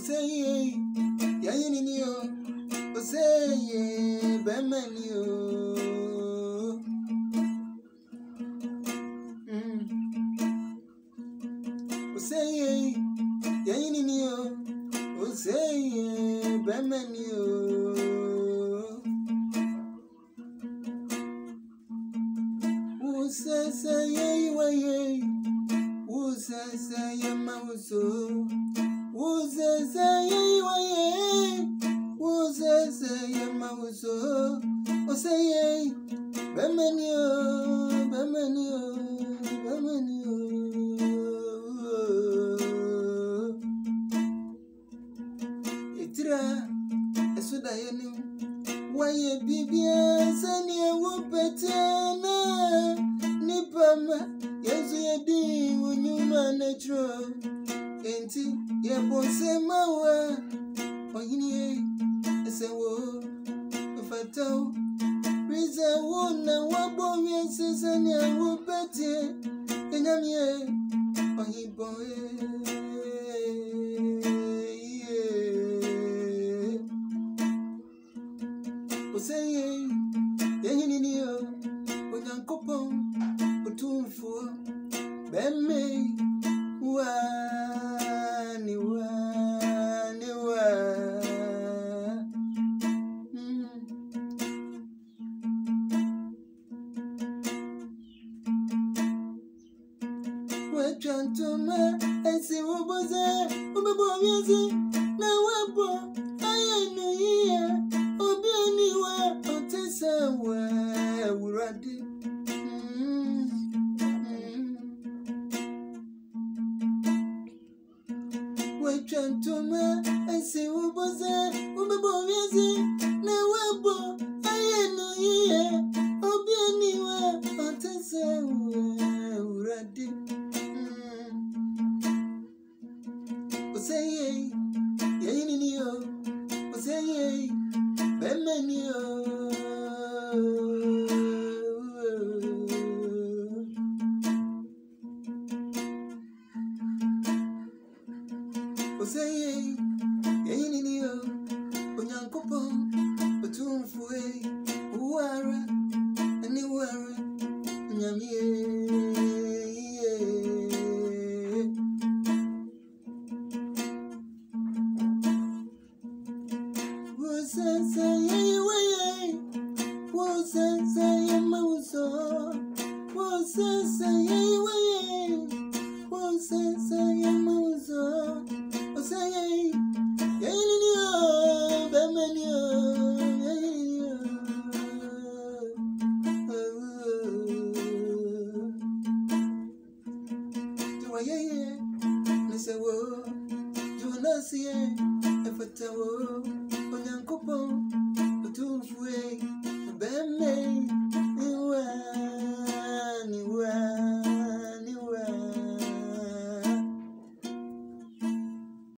say, Yainio, say, Bemanio. Say, Yainio, say, Bemanio. Who says, say, who says, I am also? Who says, I am also? Oh, say, Bemanio, Bemanio, Bemanio. Etira, Esudayenu, why a bibia, Sanya Wupetana, Nipama, yes, you did when you manage. Enti ye bonse mawa oyini esewo fatao riza wona wabo miense ni awo pete enyamie oyibo oseye yehini ni o onyankopon otumfo bemme Chantoma, and see what was there, music, now I know here, or be anywhere, or to somewhere, we're at it. Chantoma, and see what was there, music, now I know here, or be anywhere, or to somewhere, we're at it. Say, Yainio, say, Bemanio. Say, Yainio, Onyankopon, Otumfue, Uara, anywhere, Nyamie. Do not see it if I tell